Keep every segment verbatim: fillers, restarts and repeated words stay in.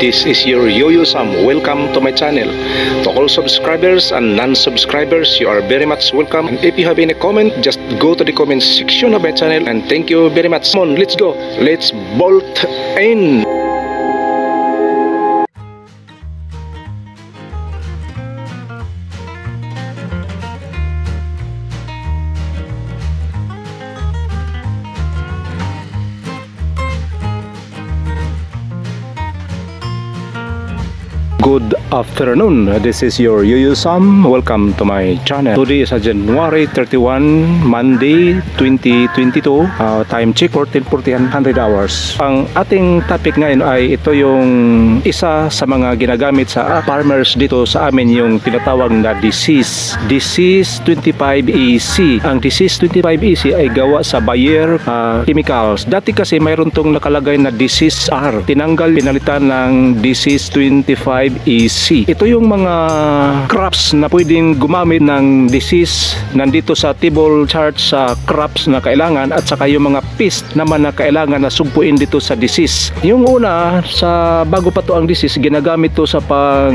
This is your Yuyo Sam. Welcome to my channel. To all subscribers and non-subscribers, you are very much welcome. And if you have any comment, just go to the comment section of my channel. And thank you very much. Come on, let's go. Let's bolt in. Good afternoon, this is your Yuyo Sam. Welcome to my channel. Today is a January thirty-first, Monday twenty twenty-two. uh, Time check fourteen forty one hundred hours. Ang ating topic ngayon ay ito yung isa sa mga ginagamit sa farmers dito sa amin, yung tinatawag na Decis Decis twenty-five E C. Ang Decis twenty-five E C ay gawa sa Bayer uh, Chemicals. Dati kasi mayroon tong nakalagay na Decis R. Tinanggal, pinalitan ng Decis twenty-five E C. Ito yung mga crops na pwedeng gumamit ng Decis nandito sa table chart sa crops na kailangan, at saka yung mga pest naman na kailangan na sugpuin dito sa Decis. Yung una, sa bago pa to ang Decis, ginagamit to sa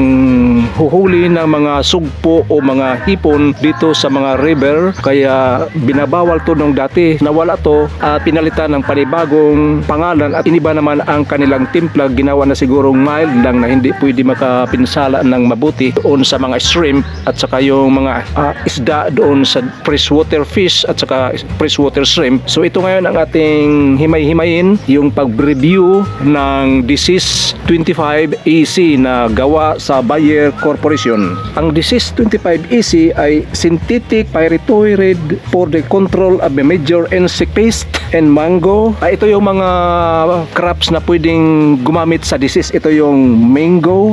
panghuhuli ng mga sugpo o mga hipon dito sa mga river, kaya binabawal to nung dati. Nawala to at pinalitan ng panibagong pangalan, at iniba naman ang kanilang timpla. Ginawa na sigurong mild lang na hindi pwede maka pinsala ng mabuti doon sa mga shrimp at saka yung mga uh, isda doon sa freshwater fish at saka freshwater shrimp. So ito ngayon ang ating himay-himayin, yung pag-review ng Decis twenty-five E C na gawa sa Bayer Corporation. Ang Decis twenty-five E C ay synthetic pyrethroid for the control of the major insect pest and mango. Uh, ito yung mga crops na pwedeng gumamit sa Decis. Ito yung mango,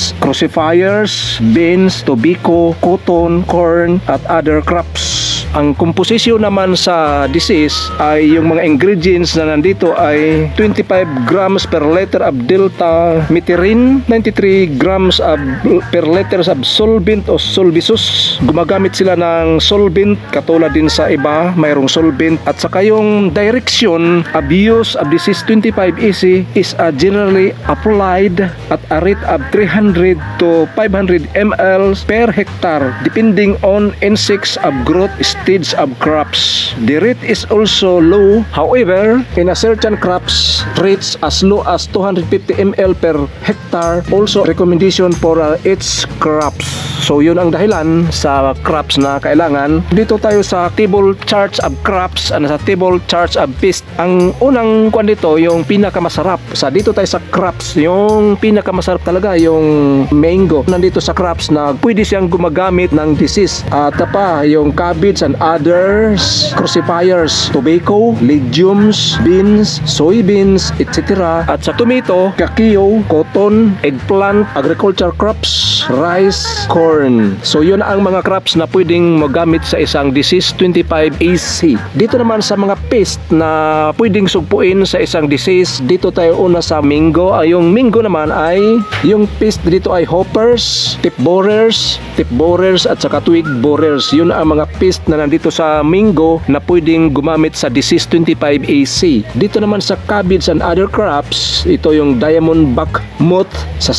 crucifers, beans, tobacco, cotton, corn, at other crops. Ang komposisyon naman sa Decis ay yung mga ingredients na nandito ay twenty-five grams per liter of delta meterin, ninety-three grams of, per liter of solvent o solvisus. Gumagamit sila ng solvent katulad din sa iba, mayroong solvent. At saka yung direction of use of Decis twenty-five E C is uh, generally applied at a rate of three hundred to five hundred milliliters per hectare depending on insects of growth stage of crops. The rate is also low. However, in a certain crops, rates as low as two hundred fifty milliliters per hectare. Also recommendation for uh, each crops. So yun ang dahilan sa crops na kailangan. Dito tayo sa table charts of crops and sa table charts of pest. Ang unang kwan dito, yung pinakamasarap. Sa dito tayo sa crops, yung pinakamasarap talaga yung mango. Nandito sa crops na pwede siyang gumagamit ng Decis. At pa yung cabbage and others, crucifers, tobacco, legumes, beans, soybeans, et cetera. At sa tomato, kakao, cotton, eggplant, agriculture crops, rice, corn. So yun ang mga crops na pwedeng magamit sa isang Decis twenty-five E C. Dito naman sa mga pest na pwedeng sugpuin sa isang Decis, dito tayo una sa mango. Ay, yung mango naman ay yung pest dito ay hoppers, tip borers, tip borers at saka twig borers. Yun ang mga pest na nandito sa mango na pwedeng gumamit sa Decis twenty-five E C. Dito naman sa cabbage and other crops, ito yung diamond back moth. Sa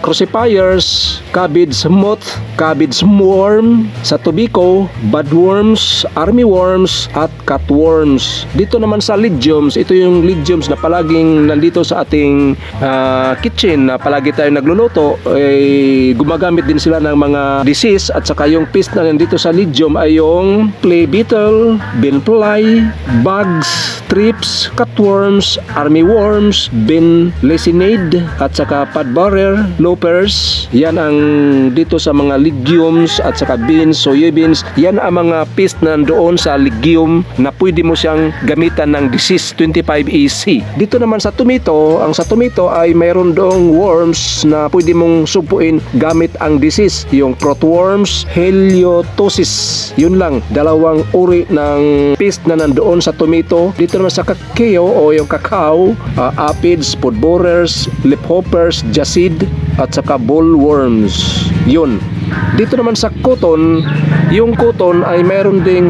crucifers, cabbage moth, cabbage worm. Sa tobacco, budworms, armyworms at cutworms. Dito naman sa legumes, ito yung legumes na palaging nandito sa ating uh, kitchen na palagi tayo nagluluto. Eh, gumagamit din sila ng mga Decis. At saka yung pest na nandito sa legume ay yung clay beetle, bean fly, bugs, thrips, cutworms, armyworms, bean lesinade, at saka padborer, lopers. Yan ang dito sa mga legumes at saka beans, soybeans. Yan ang mga pest na doon sa legume na pwede mo siyang gamitan ng Decis twenty-five E C. Dito naman sa tomato, ang sa tomato ay mayroon doong worms na pwede mong sugpuin gamit ang Decis. Yung protworms, heliotosis. Yun lang, dalawang uri ng pest na nandoon sa tomato. Dito naman sa kakao o yung kakao, uh, aphids, pod borers, leafhoppers, jacid, at saka bollworms. Yun. Dito naman sa cotton, yung cotton ay meron ding leaf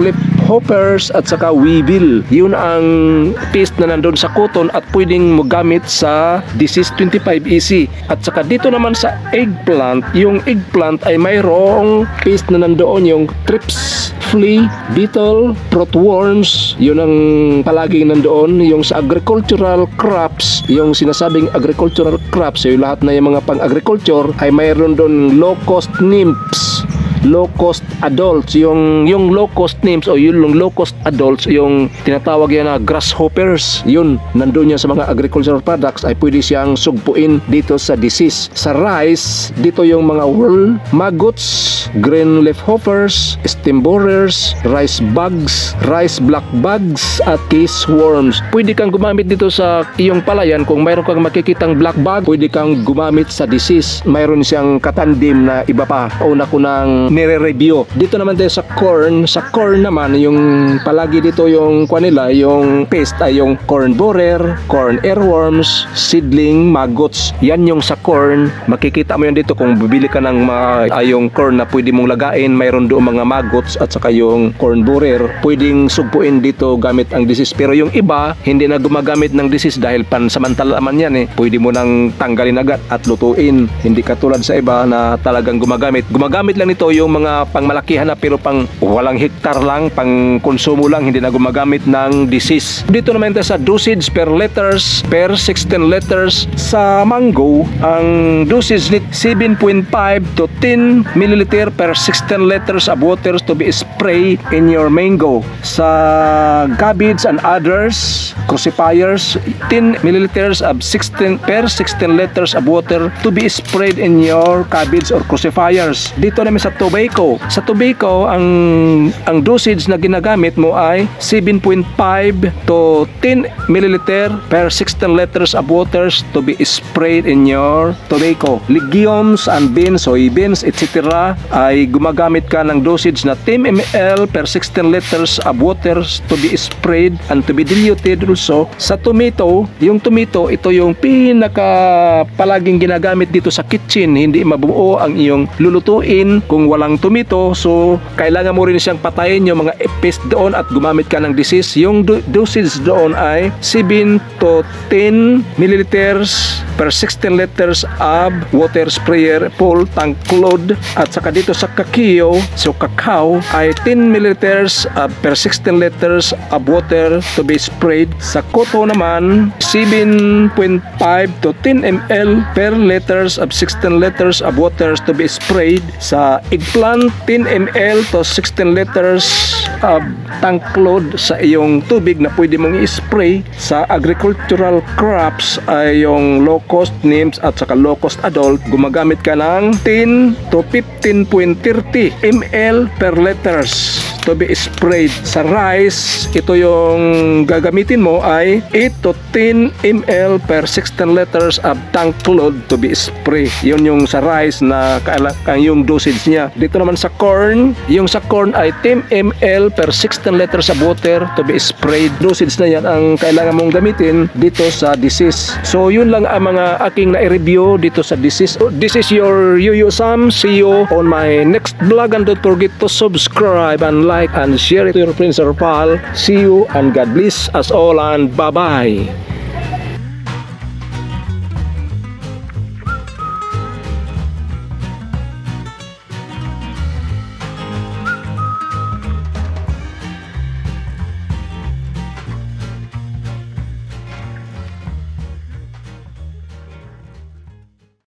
hoppers at saka weevil. Yun ang pest na nandun sa cotton at pwedeng magamit sa Decis twenty-five E C. At saka dito naman sa eggplant, yung eggplant ay mayroong pest na nandoon, yung thrips, flea, beetle, fruitworms. Yun ang palaging nandoon. Yung sa agricultural crops, yung sinasabing agricultural crops, yung lahat na yung mga pang-agriculture ay mayroon doon locust nymphs, low-cost adults. Yung yung low-cost names o yung low-cost adults, yung tinatawag yan na grasshoppers, yun nandun yan sa mga agricultural products, ay pwede siyang sugpuin dito sa Decis. Sa rice, dito yung mga whirl maggots, green leaf hoppers, stem borers, rice bugs, rice black bugs, at case worms. Pwede kang gumamit dito sa iyong palayan. Kung mayroon kang makikitang black bug, pwede kang gumamit sa Decis. Mayroon siyang katandim na iba pa. Una ko nang nire-review. Dito naman tayo sa corn. Sa corn naman, yung palagi dito yung kanila, yung pest ay yung corn borer, corn earworms, seedling maggots. Yan yung sa corn. Makikita mo yan dito kung bibili ka ng mga ay yung corn na pwede mong lagain. Mayroon doon mga maggots at saka yung corn borer. Pwedeng sugpuin dito gamit ang Decis. Pero yung iba, hindi na gumagamit ng Decis dahil pansamantala naman yan eh. Pwede mo nang tanggalin agad at lutuin. Hindi katulad sa iba na talagang gumagamit. Gumagamit lang nito yung mga pangmalakihan na pero pang walang hektar lang, pang konsumo lang, hindi na gumagamit ng Decis. Dito naman tayo sa dosage per liters per sixteen liters. Sa mango, ang dosage nit seven point five to ten milliliter per sixteen liters of water to be sprayed in your mango. Sa cabbage and others crucifiers, ten milliliters of sixteen per sixteen liters of water to be sprayed in your cabbage or crucifiers. Dito naman sa tobacco. Sa tobacco, ang ang dosage na ginagamit mo ay seven point five to ten milliliter per sixteen liters of water to be sprayed in your tobacco. Legumes and beans, soybeans, et cetera ay gumagamit ka ng dosage na ten milliliters per sixteen liters of water to be sprayed and to be diluted also. Sa tomato, yung tomato, ito yung pinaka palaging ginagamit dito sa kitchen. Hindi mabuo ang iyong lulutuin kung walang tomato. So, kailangan mo rin siyang patayin yung mga pest doon at gumamit ka ng Decis. Yung do dosage doon ay seven to ten milliliters per sixteen liters of water sprayer full tank load. At saka dito sa kakao, so cacao ay ten milliliters uh, per sixteen liters of water to be sprayed. Sa koto naman, seven point five to ten milliliters per liters of sixteen liters of water to be sprayed. Sa eggplant, ten milliliters to sixteen liters of tank load sa iyong tubig na pwede mong i-spray. Sa agricultural crops ay yung low-cost nymphs at saka low-cost adult, gumagamit ka ng ten to fifteen point three zero milliliters per liters to be sprayed. Sa rice, ito yung gagamitin mo ay eight to ten milliliters per sixteen liters of tank load to be sprayed. Yun yung sa rice na kailangan yung dosage niya. Dito naman sa corn, yung sa corn ay ten milliliters per sixteen liters of water to be sprayed. Dosage na yan ang kailangan mong gamitin dito sa Decis. So yun lang ang mga aking na-review dito sa Decis. This is your Yuyo Sam. See you on my next vlog, and don't forget to subscribe and like and share it to your friends or pal. See you and God bless us all, and bye bye.